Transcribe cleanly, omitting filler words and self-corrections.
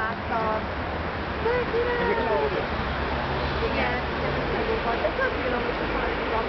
láttam. De király! Igen, ez a volt. De tök jó, hogy